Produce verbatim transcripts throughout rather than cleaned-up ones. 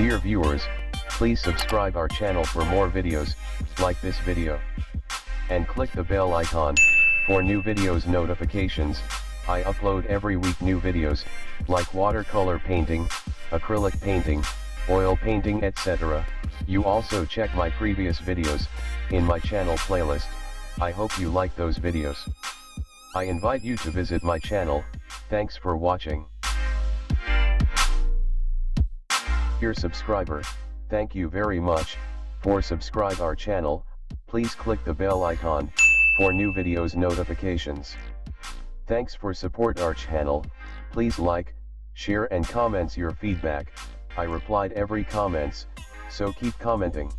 Dear viewers, please subscribe our channel for more videos, like this video. And click the bell icon, for new videos notifications. I upload every week new videos, like watercolor painting, acrylic painting, oil painting et cetera. You also check my previous videos, in my channel playlist. I hope you like those videos. I invite you to visit my channel. Thanks for watching. Dear subscriber, thank you very much, for subscribe our channel. Please click the bell icon, for new videos notifications. Thanks for support our channel. Please like, share and comments your feedback. I replied every comments, so keep commenting.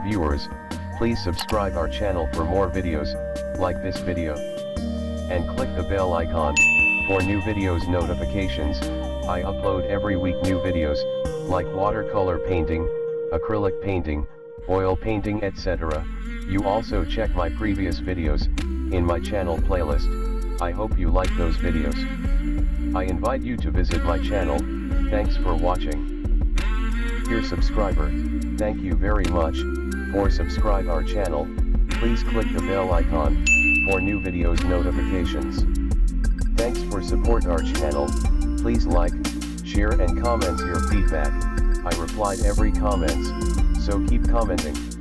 viewers, please subscribe our channel for more videos, like this video. And click the bell icon, for new videos notifications. I upload every week new videos, like watercolor painting, acrylic painting, oil painting et cetera. You also check my previous videos, in my channel playlist. I hope you like those videos. I invite you to visit my channel. Thanks for watching. Dear subscriber, thank you very much, for subscribe our channel. Please click the bell icon, for new videos notifications. Thanks for support our channel. Please like, share and comment your feedback. I replied every comments, so keep commenting.